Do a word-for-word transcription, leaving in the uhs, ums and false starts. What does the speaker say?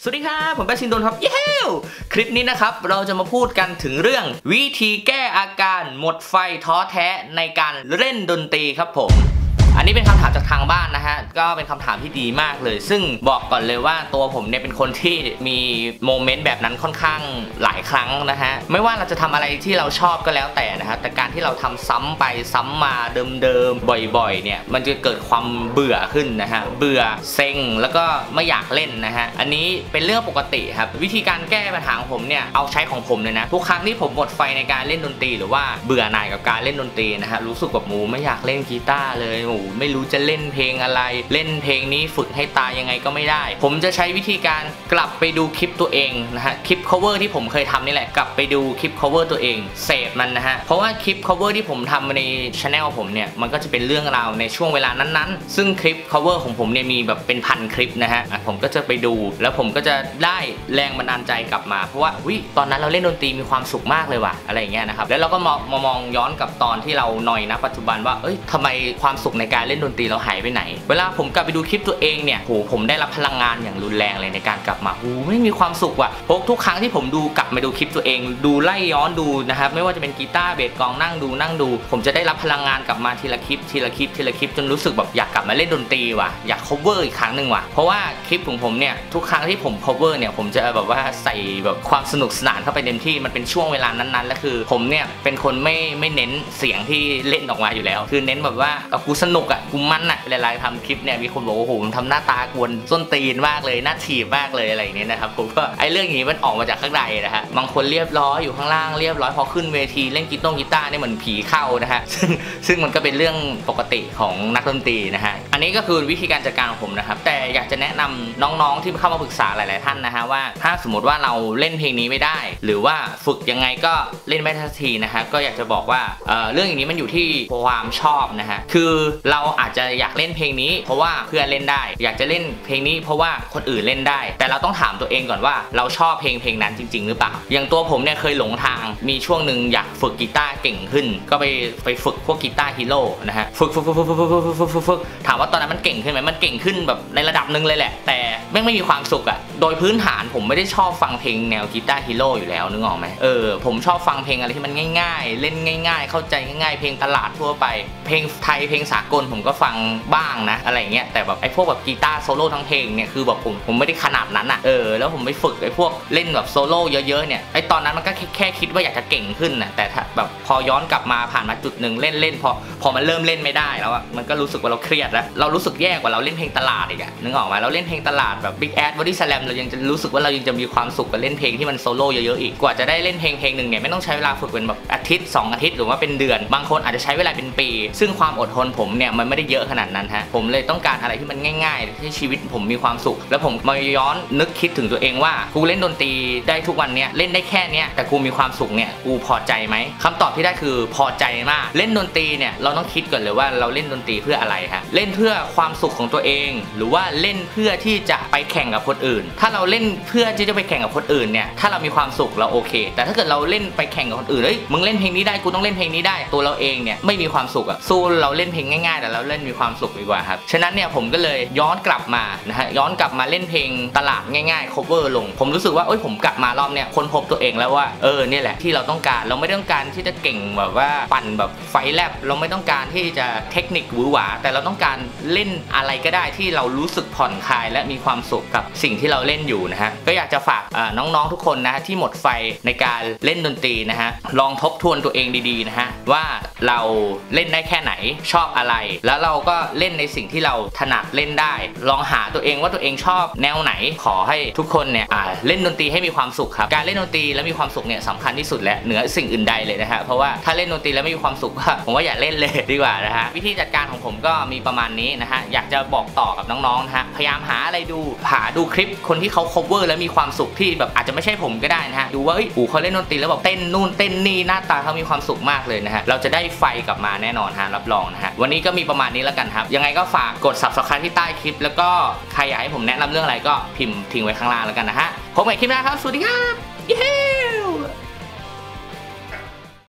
สวัสดีครับผมแป๊ชินโดนครับเย้คลิปนี้นะครับเราจะมาพูดกันถึงเรื่องวิธีแก้อาการหมดไฟท้อแท้ในการเล่นดนตรีครับผมอันนี้เป็นคำถามจากทางบ้านนะฮะก็เป็นคำถามที่ดีมากเลยซึ่งบอกก่อนเลยว่าตัวผมเนี่ยเป็นคนที่มีโมเมนต์แบบนั้นค่อนข้างหลายครั้งนะฮะไม่ว่าเราจะทำอะไรที่เราชอบก็แล้วแต่นะฮะแต่การที่เราทำซ้ำไปซ้ำมาเดิมๆบ่อยๆเนี่ยมันจะเกิดความเบื่อขึ้นนะฮะเบื่อเซ็งแล้วก็ไม่อยากเล่นนะฮะอันนี้เป็นเรื่องปกติครับวิธีการแก้ปัญหาของผมเนี่ยเอาใช้ของผมเลยนะทุกครั้งที่ผมหมดไฟในการเล่นดนตรีหรือว่าเบื่อหน่ายกับการเล่นดนตรีนะฮะรู้สึกแบบหมูไม่อยากเล่นกีตาร์เลยหมูไม่รู้จะเล่นเพลงอะไรเล่นเพลงนี้ฝึกให้ตายยังไงก็ไม่ได้ผมจะใช้วิธีการกลับไปดูคลิปตัวเองนะฮะคลิป cover ที่ผมเคยทำนี่แหละกลับไปดูคลิป cover ตัวเองเสพมันนะฮะเพราะว่าคลิป cover ที่ผมทำใน channel ผมเนี่ยมันก็จะเป็นเรื่องราวในช่วงเวลานั้นๆซึ่งคลิป cover ของผมเนี่ยมีแบบเป็นพันคลิปนะฮะผมก็จะไปดูแล้วผมก็จะได้แรงบันดาลใจกลับมาเพราะว่าวิตอนนั้นเราเล่นดนตรีมีความสุขมากเลยว่ะอะไรอย่างเงี้ยนะครับแล้วเราก็มองมองย้อนกับตอนที่เราหน่อยนะปัจจุบันว่าเอ้ยทำไมความสุขในการเล่นดนตรีเราหายไปไหนเวลาผมกลับไปดูคลิปตัวเองเนี่ยโหผมได้รับพลังงานอย่างรุนแรงเลยในการกลับมาโหไม่มีความสุขว่ะเพราะทุกครั้งที่ผมดูกลับมาดูคลิปตัวเองดูไล่ย้อนดูนะครับไม่ว่าจะเป็นกีตาร์เบสกลองนั่งดูนั่งดูผมจะได้รับพลังงานกลับมาทีละคลิปทีละคลิปทีละคลิปจนรู้สึกแบบอยากกลับมาเล่นดนตรีว่ะอยาก cover อีกครั้งหนึ่งว่ะเพราะว่าคลิปของผมเนี่ยทุกครั้งที่ผม cover เนี่ยผมจะแบบว่าใส่แบบความสนุกสนานเข้าไปเต็มที่มันเป็นช่วงเวลานั้นๆและคือผมเนี่ยเป็นคนไม่ไม่เน้นเสียงที่เล่นออกมาอยู่แล้วคือเน้นแบบว่ากูสนุกอ่ะกูมันอ่ะเวลาทำคลิปเนี่ยมีคนบอกว่าโอ้โหผมทำหน้าตากวนส้นตีนมากเลยหน้าถีบมากเลยอะไรอย่างเงี้ยนะครับผมก็ไอ้เรื่องนี้มันออกมาจากข้างในนะฮะบางคนเรียบร้อยอยู่ข้างล่างเรียบร้อยพอขึ้นเวทีเล่นกีตาร์กีตาร์เนี่ยเหมือนผีเข้านะฮะซึ่งซึ่งมันก็เป็นเรื่องปกติของนักดนตรีนะฮะอันนี้ก็คือวิธีการจัดการของผมนะครับแต่อยากจะแนะนำน้องๆที่เข้ามาปรึกษาหลายๆท่านนะฮะว่าถ้าสมมติว่าเราเล่นเพลงนี้ไม่ได้หรือว่าฝึกยังไงก็เล่นไม่ทันทีนะฮะก็อยากจะบอกว่า เอ่อ เรื่องอย่างนี้มันอยู่ที่ความชอบนะฮะคือเราอาจจะอยากเล่นเพลงนี้เพราะว่าเพื่อนเล่นได้อยากจะเล่นเพลงนี้เพราะว่าคนอื่นเล่นได้แต่เราต้องถามตัวเองก่อนว่าเราชอบเพลงเพลงนั้นจริงๆหรือเปล่าอย่างตัวผมเนี่ยเคยหลงทางมีช่วงหนึ่งอยากฝึกกีตาร์เก่งขึ้นก็ไปไปฝึกพวกกีตาร์ฮีโร่นะฮะฝึกฝึกฝึกฝึกฝึกฝึกฝึกฝึกฝึกถามว่าตอนนั้นมันเก่งขึ้นไหมมันเก่งขึ้นแบบในระดับหนึ่งเลยแหละแต่ไม่ไม่มีความสุขอะโดยพื้นฐานผมไม่ได้ชอบฟังเพลงแนวกีตาร์ฮีโร่อยู่แล้วนึกออกไหมเออผมชอบฟังเพลงอะไรที่มันง่ายๆเล่นง่ายๆเข้าใจง่ายๆเพลงตลาดทั่วไปเพลงไทยเพลงสากลผมก็ฟังบ้างนะอะไรเงี้ยแต่แบบไอ้พวกแบบกีตาร์โซโล่ทั้งเพลงเนี่ยคือแบบผมผมไม่ได้ขนาดนั้นอ่ะเออแล้วผมไปฝึกไอ้พวกเล่นแบบโซโล่เยอะๆเนี่ยไอ้ตอนนั้นมันก็แค่แค่คิดว่าอยากจะเก่งขึ้นนะแต่ถ้าแบบพอย้อนกลับมาผ่านมาจุดหนึ่งเล่นเล่นพอพอมันเริ่มเล่นไม่ได้แล้วอ่ะมันก็รู้สึกว่าเราเครียดแล้วเรารู้สึกแย่กว่าเราเล่นเพลงตลาดอีกอ่ะนึกออกไหมเราเล่นเพลงตลาดแบบ Big Ass Body Slam เรายังจะรู้สึกว่าเรายังจะมีความสุขกับเล่นเพลงที่มันโซโล่เยอะๆอีกกว่าจะได้เล่นเพลงเพลงหนึ่งเนี่ยไม่ต้องใช้เวลาฝึกเป็นแบบอาทิตย์สองอาทิตย์หรือว่าเป็นเดือนบางคนอาจจะใช้เวลาเป็นปีซึ่งความอดทนผมเนี่ยมันไม่ได้เยอะขนาดนั้นฮะผมเลยต้องการอะไรที่มันง่ายๆที่ชีวิตผมมีความสุขแล้วผมมาย้อนนึกคิดถึงตัวเองว่ากูเล่นดนตรีได้ทุกวันเนี้ยเล่นได้แค่เนี้ยแต่กูมีความสุขเนี่ยกูพอใจไหมคำตอบที่ได้คือพอใจมากเล่นดนตรีเนี่ยเราต้องคิดก่อนเลยว่าเราเล่นดนตรีเพื่ออะไรฮะเล่นเพื่อความสุขของตัวเองหรือว่าเล่นเพื่อที่จะไปแข่งกับคนอื่นถ้าเราเล่นเพื่อที่จะไปแข่งกับคนอื่นเนี่ยถ้าเรามีความสุขเราโอเคแต่ถ้าเกิดเราเล่นไปแข่งกับคนอื่นเฮ้ยมึงเล่นเพลงนี้ได้กูต้องเล่นเพลงนี้ได้ตัวเราเองเนี่ยไม่มีความสุขอะสู้เราเล่นเพลงง่ายๆแต่เราเล่นมีความสุขดีกว่าครับฉะนั้นเนี่ยผมก็เลยย้อนกลับมานะฮะย้อนกลับมาเล่นเพลงตลาดง่ายๆ cover ลงผมรู้สึกว่าเอ้ยผมกลับมารอบเนี่ยค้นพบตัวเองแล้วว่าเออเนี่ยแหละที่เราต้องการเราไม่ต้องการที่จะเก่งแบบว่าปั่นแบบไฟแลบเราไม่ต้องการที่จะเทคนิคหวือหวาแต่เราต้องการเล่นอะไรก็ได้ที่เรารู้สึกผ่อนคลายและมีความสุขกับสิ่งที่เราเล่นอยู่นะฮะก็อยากจะฝากน้องๆทุกคนนะที่หมดไฟในการเล่นดนตรีนะฮะลองทบทวนตัวเองดีๆนะฮะว่าเราเล่นได้แค่ไหนชอบอะไรแล้วเราก็เล่นในสิ่งที่เราถนัดเล่นได้ลองหาตัวเองว่าตัวเองชอบแนวไหนขอให้ทุกคนเนี่ยเล่นดนตรีให้มีความสุขครับการเล่นดนตรีแล้วมีความสุขเนี่ยสำคัญที่สุดและเหนือสิ่งอื่นใดเลยนะฮะเพราะว่าถ้าเล่นดนตรีแล้วไม่มีความสุขผมว่าอย่าเล่นเลยดีกว่านะฮะวิธีจัดการของผมก็มีประมาณนี้นะฮะอยากจะบอกต่อกับน้องๆนะฮะพยายามหาอะไรดูหาดูคลิปคนที่เขา cover แล้วมีความสุขที่แบบอาจจะไม่ใช่ผมก็ได้นะฮะดูว่าเฮ้ยเขาเล่นดนตรีแล้วแบบเต้นนู่นเต้นนี่หน้าตาเขามีความสุขมากเลยนะฮะเราจะได้ไฟกลับมาแน่นอนฮะรับรองนะฮะวันนี้ก็มีประมาณนี้แล้วกันครับยังไงก็ฝากกด ซับสไครบ์ ที่ใต้คลิปแล้วก็ใครอยากให้ผมแนะนำเรื่องอะไรก็พิมพ์ทิ้งไว้ข้างล่างแล้วกันนะฮะพบกันใหม่คลิปหน้าครับสวัสดีครับเย้